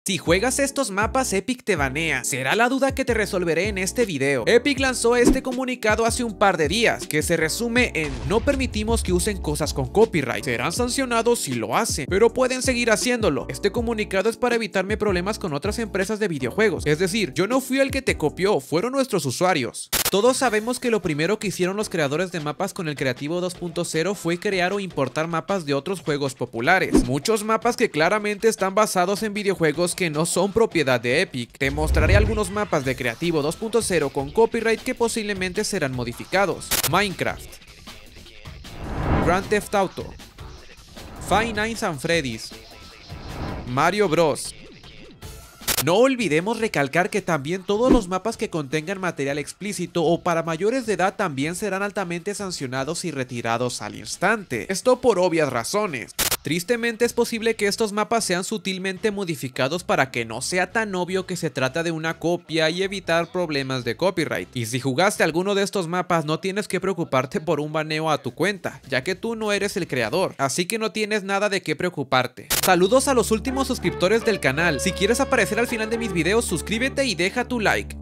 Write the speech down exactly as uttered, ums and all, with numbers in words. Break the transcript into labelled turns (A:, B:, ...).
A: Si juegas estos mapas, Epic te banea. Será la duda que te resolveré en este video. Epic lanzó este comunicado hace un par de días, que se resume en: no permitimos que usen cosas con copyright. Serán sancionados si lo hacen, pero pueden seguir haciéndolo. Este comunicado es para evitarme problemas con otras empresas de videojuegos. Es decir, yo no fui el que te copió, fueron nuestros usuarios. Todos sabemos que lo primero que hicieron los creadores de mapas con el Creativo dos punto cero fue crear o importar mapas de otros juegos populares. Muchos mapas que claramente están basados en videojuegos que no son propiedad de Epic. Te mostraré algunos mapas de Creativo dos punto cero con copyright que posiblemente serán modificados. Minecraft, Grand Theft Auto, Five Nights at Freddy's, Mario Bros. No olvidemos recalcar que también todos los mapas que contengan material explícito o para mayores de edad también serán altamente sancionados y retirados al instante. Esto por obvias razones. Tristemente es posible que estos mapas sean sutilmente modificados para que no sea tan obvio que se trata de una copia y evitar problemas de copyright. Y si jugaste alguno de estos mapas, no tienes que preocuparte por un baneo a tu cuenta, ya que tú no eres el creador, así que no tienes nada de qué preocuparte. Saludos a los últimos suscriptores del canal. Si quieres aparecer al final de mis videos, suscríbete y deja tu like.